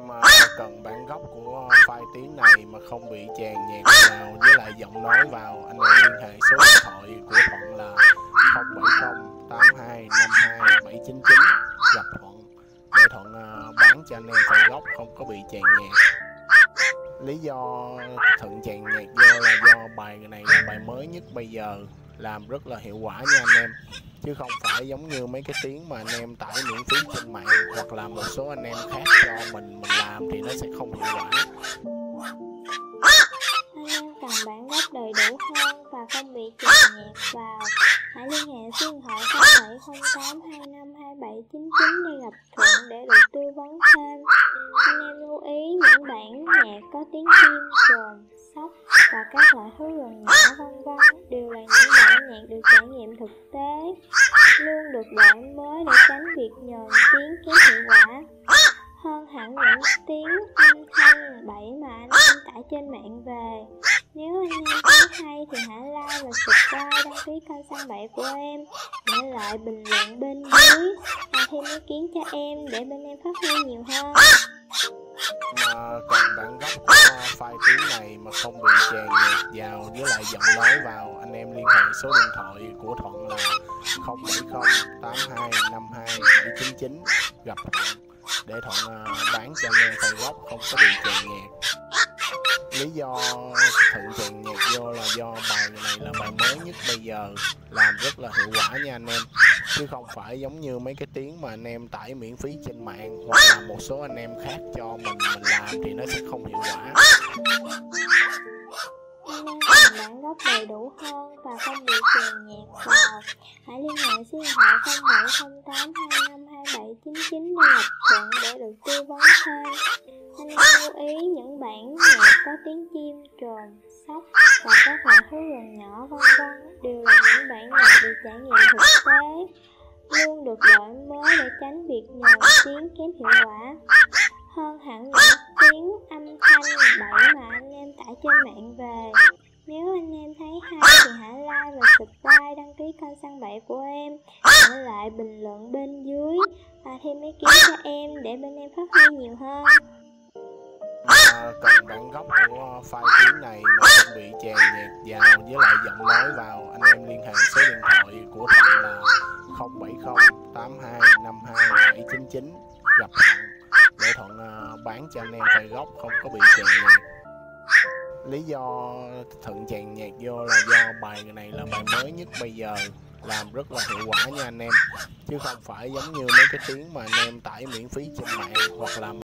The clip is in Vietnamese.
Mà cần bản gốc của file tiếng này mà không bị chèn nhạc vào với lại giọng nói vào, anh em liên hệ số điện thoại của Thuận là 070 82 52 799 gặp Thuận để Thuận bán cho anh em file gốc không có bị chèn nhạc. Lý do Thuận chèn nhạc là do bài này là bài mới nhất bây giờ, làm rất là hiệu quả nha anh em, chứ không phải giống như mấy cái tiếng mà anh em tải miễn phí trên mạng hoặc là một số anh em khác cho mình làm thì nó sẽ không hiệu quả. Anh em cần bản gốc đầy đủ hơn và không bị chèn nhạc vào, hãy liên hệ số điện thoại 0708 25 2799 để gặp Thuận để được tư vấn thêm. Anh em lưu ý những bản nhạc có tiếng chim, trồn, sóc và các loại thú rừng nhỏ vân vân đều là những bản nhạc được trải nghiệm thực tế, luôn được đổi mới để tránh việc nhờn tiếng kém hiệu quả. Hơn hẳn những tiếng âm thanh bậy mà anh em tải trên mạng về. Nếu anh em thấy hay thì hãy like và subscribe, đăng ký kênh Săn Bậy của em, để lại bình luận bên dưới và thêm ý kiến cho em để bên em phát huy nhiều hơn. Mà cần bản gốc của file tiếng này mà không bị chèn nhạc vào với lại giọng nói vào, anh em liên hệ số điện thoại của Thuận là 070 82 52 799 gặp Thuận để Thuận bán cho anh em file gốc không có bị chèn nhạc. Lý do Thuận chèn nhạc là do bài này là bài mới nhất bây giờ, làm rất là hiệu quả nha anh em, chứ không phải giống như mấy cái tiếng mà anh em tải miễn phí trên mạng hoặc là một số anh em khác cho mình làm thì nó sẽ không hiệu quả. Anh em cần bản gốc đầy đủ hơn và không bị chèn nhạc vào, hãy liên hệ số điện thoại 0708 25 2799 để gặp Thuận để được tư vấn thêm. Anh em lưu ý những bản nhạc có tiếng chim, trồn, sóc và các loại thú rừng nhỏ vân vân đều là những bản nhạc được trải nghiệm thực tế, luôn được đổi mới để tránh việc nhờn tiếng kém hiệu quả. Hơn hẳn những tiếng âm thanh bậy mà anh em tải trên mạng về. Nếu anh em thấy hay thì hãy like và subscribe, đăng ký kênh Săn Bậy của em, để lại bình luận bên dưới và thêm ý kiến cho em để bên em phát huy nhiều hơn. Mà cần bản gốc của file tiếng này mà không bị chèn nhạc vào với lại giọng nói vào, anh em liên hệ số điện thoại của Thuận là 070 82 52 799 gặp Thuận để Thuận bán cho anh em file gốc không có bị chèn nhạc. Lý do Thuận chèn nhạc là do bài này là bài mới nhất bây giờ, làm rất là hiệu quả nha anh em, chứ không phải giống như mấy cái tiếng mà anh em tải miễn phí trên mạng hoặc là